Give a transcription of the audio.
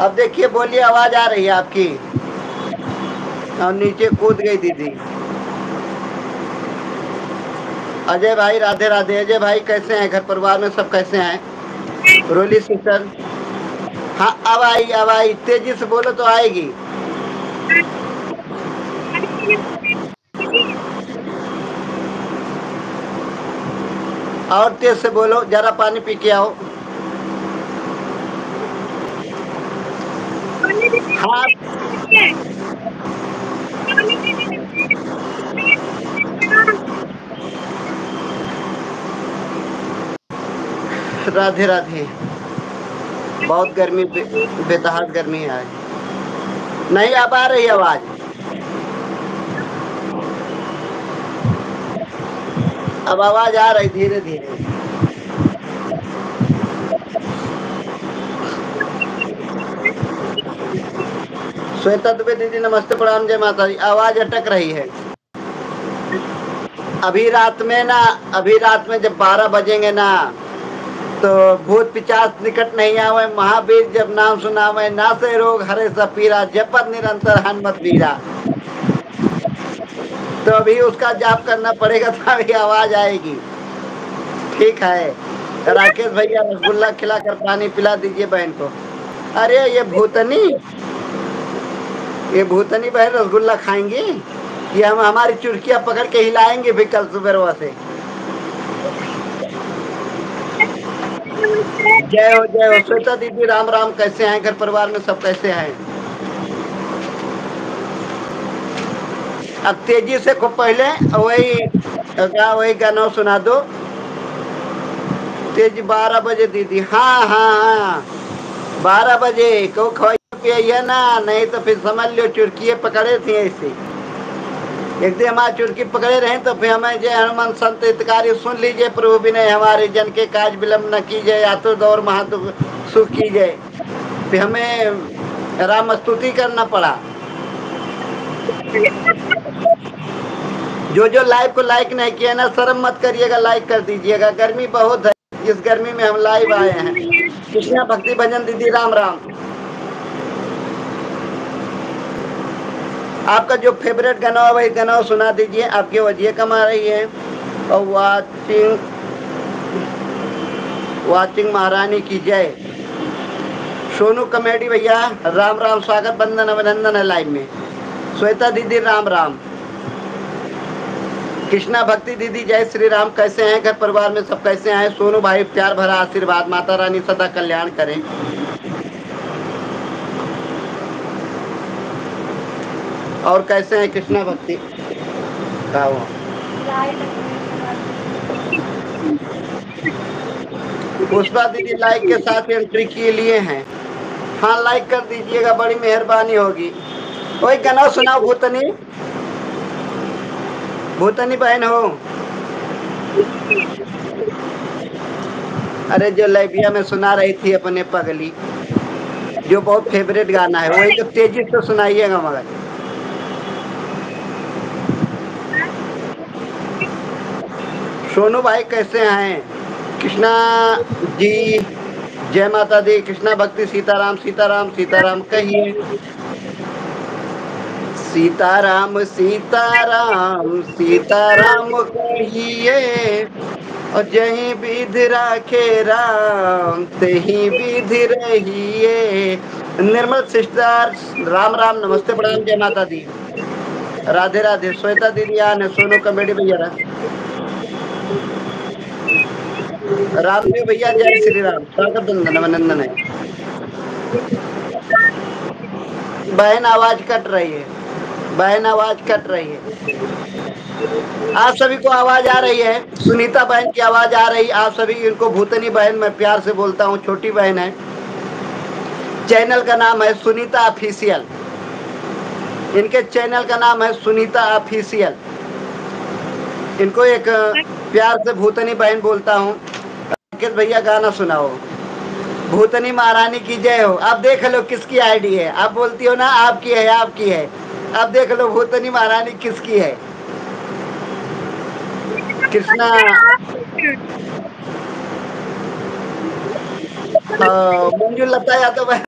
अब देखिए, बोलिए, आवाज आ रही है आपकी। और नीचे कूद गई दीदी। अजय भाई, राधे राधे। अजय भाई कैसे हैं? घर परिवार में सब कैसे हैं? रोली सिस्टर। हाँ, अब आई, तेजी से बोलो तो आएगी। और तेज से बोलो, जरा पानी पी के आओ। हाँ, राधे राधे। बहुत गर्मी, बेतहास गर्मी है आज। नहीं, अब आ रही आवाज। अब आवाज आ रही धीरे धीरे। श्वेता दुबे दीदी नमस्ते, प्रणाम, जय माता दी। आवाज अटक रही है। अभी रात में ना, अभी रात में जब 12 बजेंगे ना, तो भूत पिचास निकट नहीं आवे, महावीर जब नाम सुनावे, नासे रोग हरे सपीरा, जपत निरंतर हनुमत वीरा। तो अभी उसका जाप करना पड़ेगा, तो अभी आवाज आएगी। ठीक है। राकेश भैया, रसगुल्ला खिलाकर पानी पिला दीजिए बहन को। अरे ये भूतनी बहन रसगुल्ला खाएंगी? ये हम हमारी चुरकियां पकड़ के हिलाएंगे भी कल सुबह से। जय हो, जय हो। श्वेता दीदी राम राम, कैसे हैं? घर परिवार में सब कैसे हैं? अब तेजी से को पहले वही गाना सुना दो। तेजी 12 बजे दीदी। हाँ हाँ हाँ, 12 बजे को खवाइए ना, नहीं तो फिर समझ लो चुरकिए पकड़े थे ऐसे। एक दिन हमारे चुरकी पकड़े रहे तो फिर हमें जय हनुमान संत हितकारी सुन लीजिए, प्रभु विनय हमारे जन के काज विलम्ब न कीजिए, आतुर दौर महादुख सुख कीजिए। फिर हमें राम स्तुति करना पड़ा। जो लाइव को लाइक नहीं किया ना, शर्म मत करिएगा, लाइक कर दीजिएगा। गर्मी बहुत है, इस गर्मी में हम लाइव आए हैं। कृष्णा भक्ति भजन दीदी राम राम। आपका जो फेवरेट गाना है वही गाना सुना दीजिए, आपकी वजह कम आ रही है। और वाचिंग महारानी की जय। सोनू कॉमेडी भैया राम राम, स्वागत बंदन अभिनंदन है लाइव में। श्वेता दीदी राम राम। कृष्णा भक्ति दीदी जय श्री राम, कैसे हैं? घर परिवार में सब कैसे हैं? सोनू भाई प्यार भरा आशीर्वाद, माता रानी सदा कल्याण करें। और कैसे हैं कृष्णा भक्ति? पुष्पा दीदी लाइक के साथ एंट्री के लिए हैं। हाँ, लाइक कर दीजिएगा, बड़ी मेहरबानी होगी। वही गाना सुनाओ, भूतनी भूतनी बहन हो। अरे जो लाइबिया में सुना रही थी अपने पगली, जो बहुत फेवरेट गाना है, वही तो तेजी से सुनाइएगा मगर। सोनू भाई कैसे हैं? कृष्णा जी जय माता दी। कृष्णा भक्ति सीताराम सीताराम सीताराम कहिए। सीताराम सीताराम सीताराम कहिए, और जहीं विध राखे राम तहीं विध रहिए। निर्मल सिस्टर राम राम, नमस्ते प्रणाम, जय माता दी। राधे राधे। श्वेता दीदी आने, सोनू कॉमेडी भैया, रामदेव भैया जय श्री राम, स्वागत बंदन अभिनंदन है। बहन आवाज कट रही है, बहन आवाज कट रही है। आप सभी को आवाज आ रही है? सुनीता बहन की आवाज आ रही? आप सभी इनको भूतनी बहन मैं प्यार से बोलता हूँ, छोटी बहन है। चैनल का नाम है सुनीता ऑफिशियल। इनके चैनल का नाम है सुनीता ऑफिशियल। इनको एक प्यार से भूतनी बहन बोलता हूँ। भैया गाना सुनाओ। भूतनी महारानी की जय हो। अब देख लो किसकी आईडी है। आप बोलती हो ना आपकी है, आपकी है। अब देख लो भूतनी महारानी किसकी है। कृष्णा मंजू लता यादव